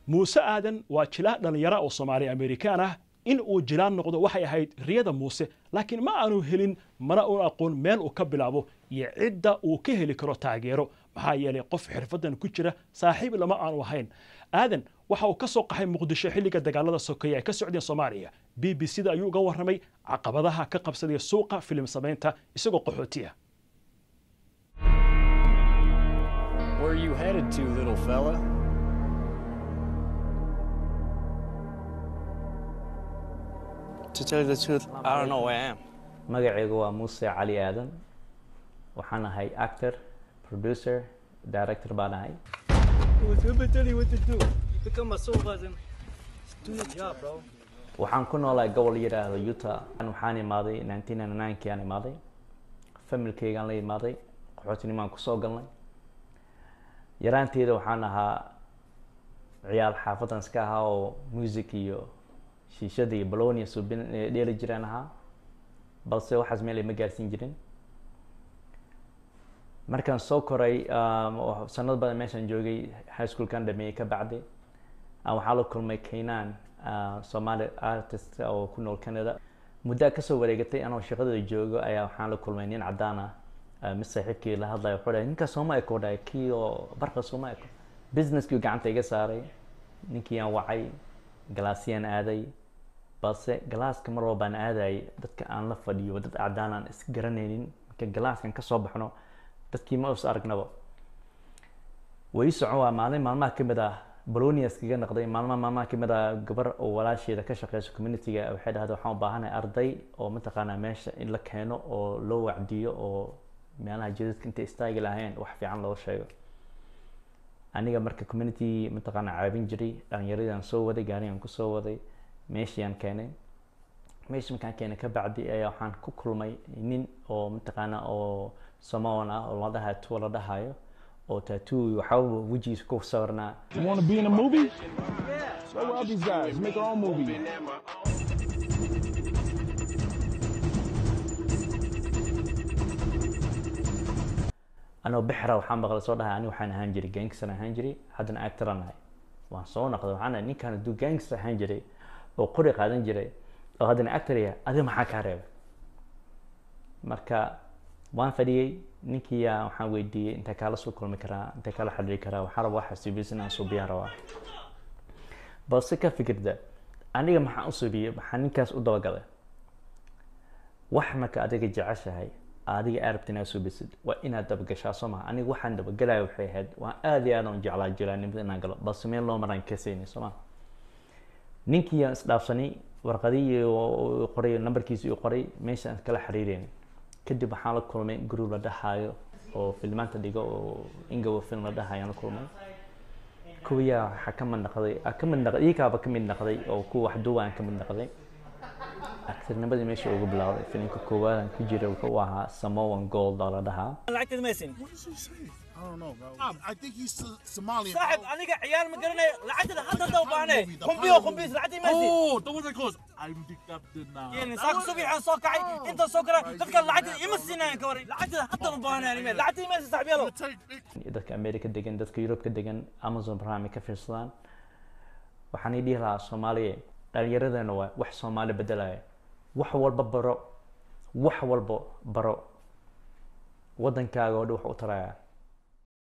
موسى آدن وجلاء دليرة وصومالي أمريكانة إن وجلان نقض waxay ahayd riyada Muuse laakiin ma aanu helin mana uu aqoon meel uu ka bilaabo iyo cidda uu ka heli karo taageero maxaa yeelay qof xirfadan ku jira saaxiib lama aanu ahayn aadan waxa uu ka soo qaxay muqdisho xilliga dagaalada sokeeye ee ka socday Soomaaliya BBC-da ayuu uga warramay caqabadaha ka qabsaday suuqa filim samaynta isagoo qaxootiya Where are you headed to, little fella? To tell you the truth, I don't know where I am. magacaygu waa Muuse Cali Aadan waxaan ahay actor, producer, director baan ahay. Whoever tell you what to do, become a soul cousin. Do your job, bro. waxaan ku noolahay gobol yiraahdo Utah waxaan imaaday 1999 aan imaaday familkaygaan la imaaday qaxootinimo ku soo galnay yaraanteeda waxaan ahaa ciyaal xaafadan iska ahaa oo music iyo shiishada iyo balonia subin dheeli jireen ahaa balse waxaas meel ma gaarsiin jirin markaan soo koray sanad badan meeshaan joogay high school kan dhameeyay ka bacdi waxaa la kulmay Keenan Somali artist oo ku nool Canada muddo ka soo wareegatay anoo shaqada joogo ayaa waxaan la kulmay nin cadaan ah masaaxiibkii la hadlay wuxuu dhahay ninka Soomaali ku dhahay kiyo barqa Soomaali businesskii gacanta iga saaray ninkii aan wacay galaasiyaan aaday balse galaaska mar walba aan aaday dadka aan la fadhiyo dad cadaan aan is garanaynin marka galaaskan ka soo baxno dadkii ma us aragnaba way socon maalin maalmaha kamid ah Bologna iskaga noqday maalmaha kamid ah gabar oo walaasheeda ka shaqeyso community-ga waxay dhahday waxaan u baahanahay arday oo mataqaana meesha in la keeno oo loo wacdiyo oo meelaha jidadka inta istaagi lahayn wax fiican loo sheego aniga marka community mataqaana caawin jiray dhalinyaradan soo waday gaarigan ku soo waday meeshaan keenay meesha markaan keenay ka bacdi ayaa waxaan ku kulmay nin oo mataqaana oo Samoan ah oo la dhahay tuwa la dhahayo oo tattoo waxa uu wajigiisa ku sawirnaa You want to be in a movie? So what these guys make their own movie. أنا بحرة وحام بغل صورها أنا وحنا هنجري جانكستر هنجري حدنا أكتر أنا وصونا قدر وحنا ني كان دو جانكستر هنجري وقري قاعدين جري وهذا أكتر يا هذا ما حكاره مركا وان فدي نيكيا وحنا ودي أنت كلا سوق المكرا أنت كلا حد يكرا وحرب واحد سيبيسنا صوبيا روا بس كفكر ده أنا ما حأصبي حنكاس أدوا قله وحمك أديك جعشة هاي adiga arabtina soo bisid waa inaad dab gashaa Soomaa aniga waxaan dab galay waxay ahayd waa aad iyo aad u jeclaa jiraanimada inaan galo bas meel loo maran ka seenay Soomaa ninkii aan isdhaafsanay warqadii oo qoray numberkiisa iyo qoray meesha aan kala xiriireen kadib waxaan la kulmay group la dhahayo oo filmaanta dhigo oo inga film la dhahayo aan la kulmay kuwiya waxa ka mid noqday ka mid noqday oo ku wax duwaan ka mid noqday أكثر نبدي ماشي أقول بلاو فيلم كوكولا كجيرة وكواها Samoan Gold على ده. Like the missing. What does he say? I don't know, bro. I think he's Somalian. صاحب أنا عيال مقرنة لعدت حتى دوبانة خمبي لعدت ماشي. Oh, the one that goes. I'm the captain now. يعني ساق صبي عن ساقعي أنت سكرة تذكر لعدت يمسينا كوري لعدت حتى دوبانة يعني لعدت ماشي صاحب يلا. إذا كأمريكا دقن إذا كيوروب كدقن أمازون برايم كفيسلان وحنيدي لها Soomaaliya dhalinyarada waa wax Soomaali bedelayo wax walba baro wadankaaga oo wax u taraya